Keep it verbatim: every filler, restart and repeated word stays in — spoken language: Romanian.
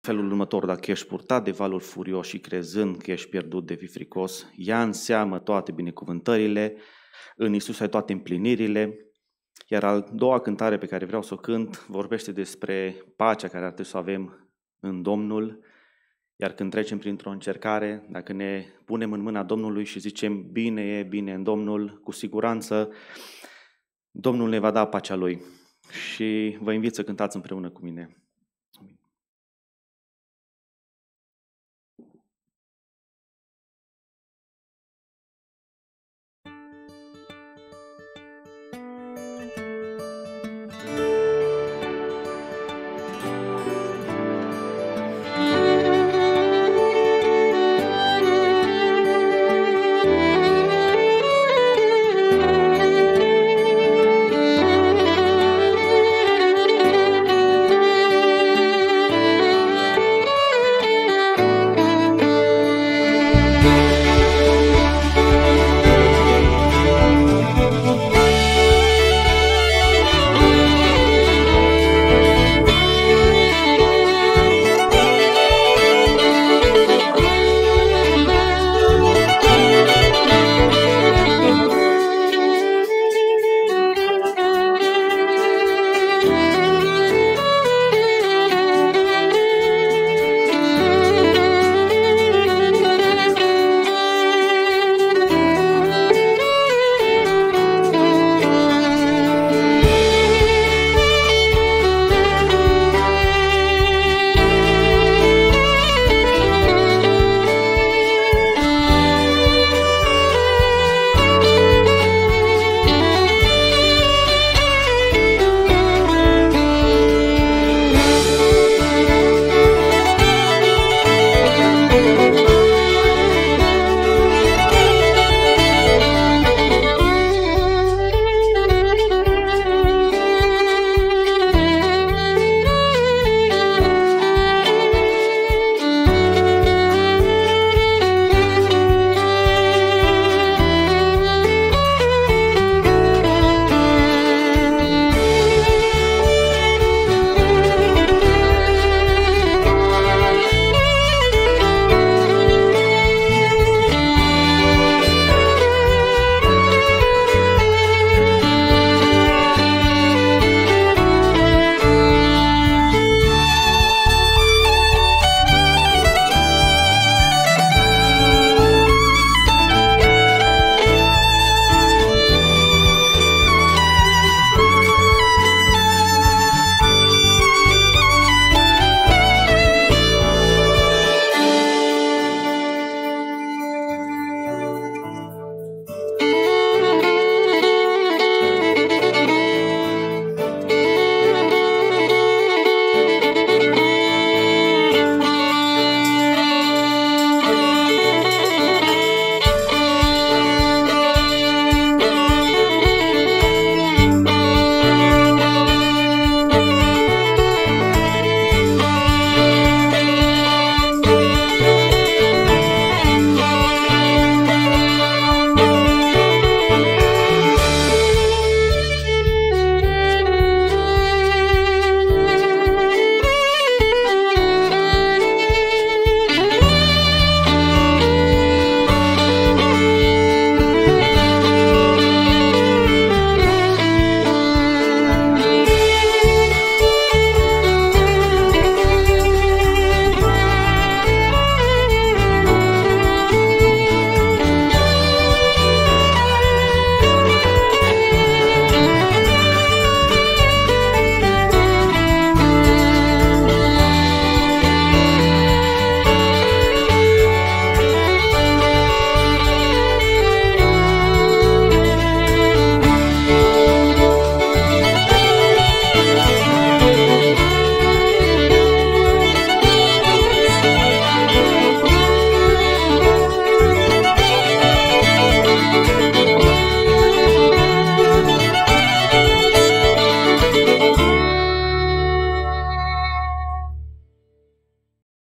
felul următor: dacă ești purtat de valuri furios și crezând că ești pierdut, devii fricos, ia în seamă toate binecuvântările, în Iisus ai toate împlinirile. Iar a doua cântare pe care vreau să o cânt vorbește despre pacea care ar trebui să o avem în Domnul. Iar când trecem printr-o încercare, dacă ne punem în mâna Domnului și zicem bine e, bine în Domnul, cu siguranță Domnul ne va da pacea Lui. Și vă invit să cântați împreună cu mine.